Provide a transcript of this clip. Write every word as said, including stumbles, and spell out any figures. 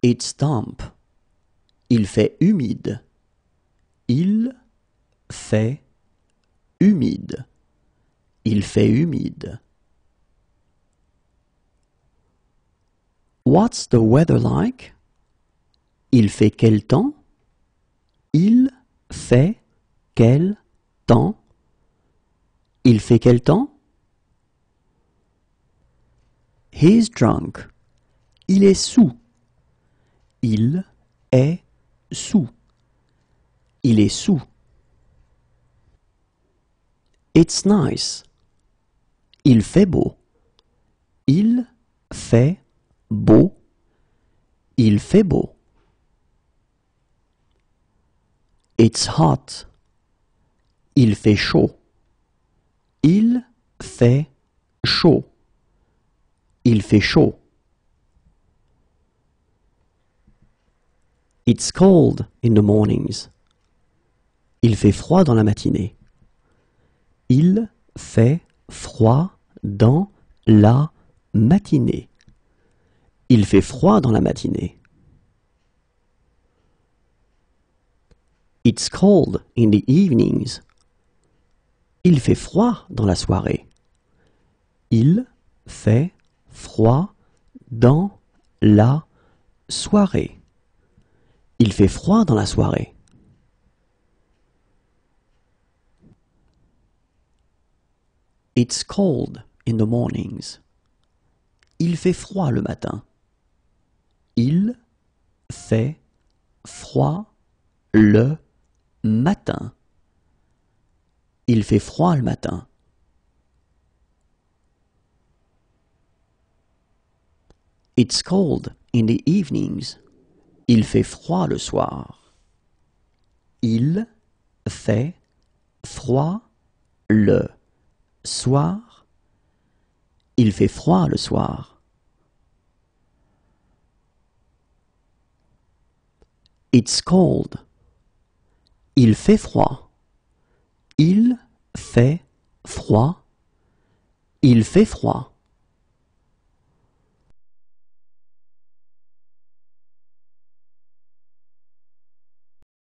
It's damp. Il fait humide. Il fait humide. Il fait humide. What's the weather like? Il fait quel temps? Il fait quel temps? Il fait quel temps? He's drunk. Il est saoul. Il est saoul. Il est saoul. It's nice. Il fait beau. Il fait beau. Il fait beau. It's hot. Il fait chaud. Il fait chaud. Il fait chaud. It's cold in the mornings. Il fait froid dans la matinée. Il fait froid dans la matinée. Il fait froid dans la matinée. It's cold in the evenings. Il fait froid dans la soirée. Il fait froid dans la soirée. Il fait froid dans la soirée. It's cold in the mornings. Il fait froid le matin. Il fait froid le matin. Il fait froid le matin. It's cold in the evenings. Il fait froid le soir. Il fait froid le soir. Il fait froid le soir. It's cold. Il fait froid. Il fait froid. Il fait froid.